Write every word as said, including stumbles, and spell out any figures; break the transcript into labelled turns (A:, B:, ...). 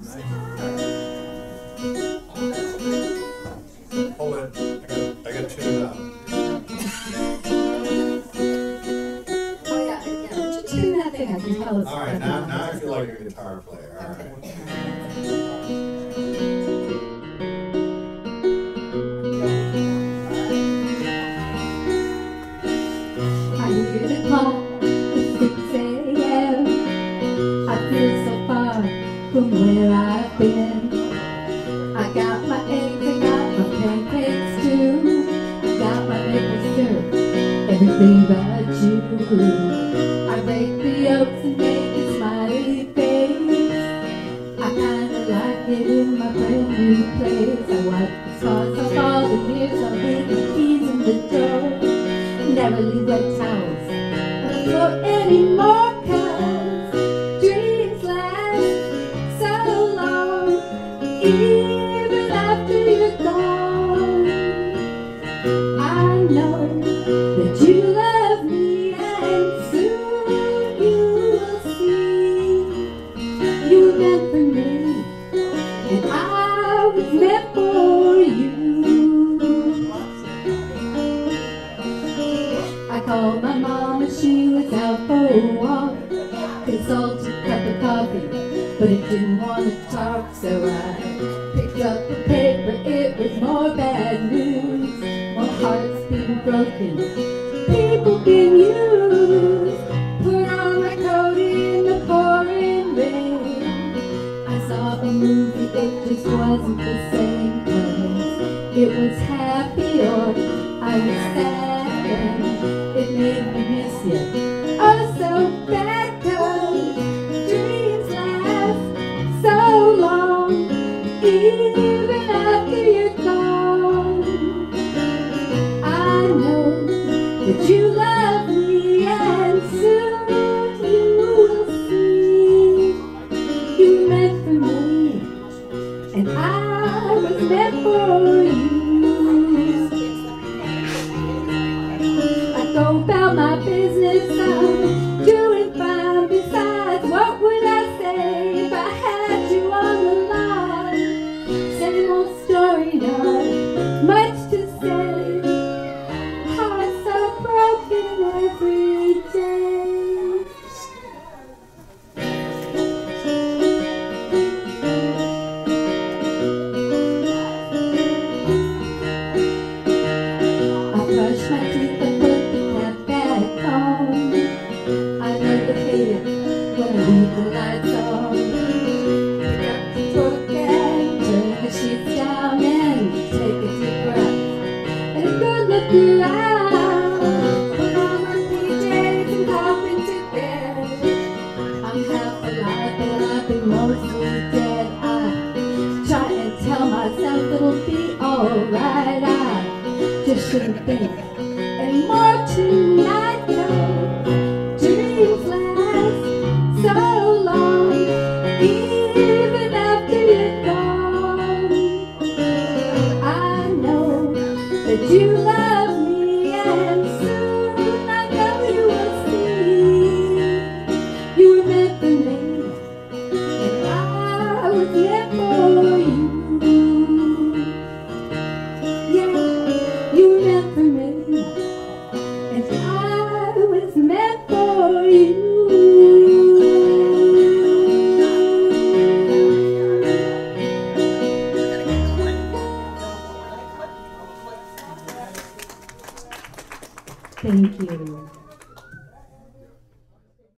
A: Hold it. I got, I got to tune it up.
B: Oh yeah, yeah. Would you tune that thing? I can tell it's.
A: All right, now, now I feel like a guitar player. All right.
B: I hear the clock at six a m I feel so far from where I've been. I got my eggs, I got my pancakes too. I got my maple syrup, everything but you. I break the yolks and make a smiley face. I kinda like it in my brand new place. I wipe the scars off all the years I've been the keys in the door. Never leave wet towels on the floor anymore, 'cause dreams last so long, even after you're gone. I know that you love me, and soon you will see. You were meant for me, and I was meant for you. I called my mom and she was out for a walk. Consulted a cup of coffee, but it didn't want to talk, so I picked up the paper. It was more bad news, more hearts being broken, people being used. Put on my coat in the pouring rain. I saw a movie, it just wasn't the same, 'cause it was happy or I was sad, and it made me miss you oh so bad, 'cause dreams last so long, even after you're gone. I know that you love me, and soon you will see. You were meant for me, and I was meant for you. I go about my business, I'm doing fine. Besides, what would I say if I had you on the line? Same old story, not much to say. Hearts are broken every day. I brush my teeth and put the cat back on. I never hate it when I leave the lights on. Pick up the book and turn the sheets down and take a deep breath and a good look around. Put on my P Js and hop into bed. I'm half alive, but I've been mostly dead. I try and tell myself it'll be alright. I just shouldn't think anymore tonight. No, dreams last so long, even after you're gone. I know that you love me, and soon I know you will see. You were meant for me, and I was meant for you. Yeah, you were meant for me, and I was meant for you. Thank you.